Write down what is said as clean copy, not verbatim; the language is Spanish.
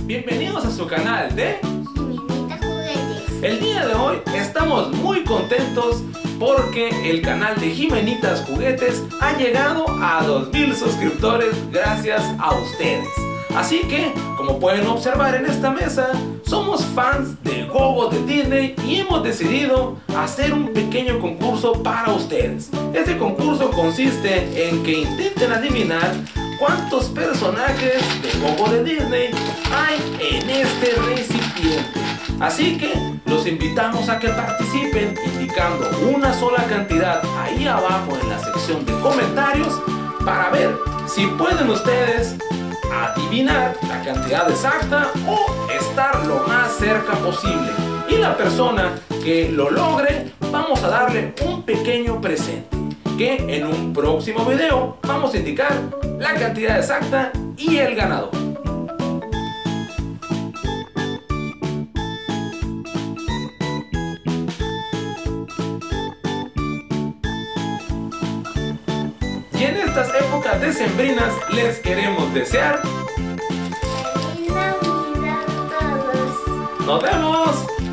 bienvenidos a su canal de Jimenitas Juguetes. El día de hoy estamos muy contentos porque el canal de Jimenitas Juguetes ha llegado a 2000 suscriptores gracias a ustedes. Así que, como pueden observar en esta mesa, somos fans de Gogo de Disney y hemos decidido hacer un pequeño concurso para ustedes. Este concurso consiste en que intenten adivinar cuántos personajes de Gogo de Disney hay en este recipiente. Así que los invitamos a que participen indicando una sola cantidad ahí abajo en la sección de comentarios para ver si pueden ustedes adivinar la cantidad exacta o estar lo más cerca posible. Y la persona que lo logre, vamos a darle un pequeño presente, que en un próximo video vamos a indicar la cantidad exacta y el ganador. Y en estas épocas decembrinas les queremos desear ¡Feliz Navidad a todos! ¡nos vemos!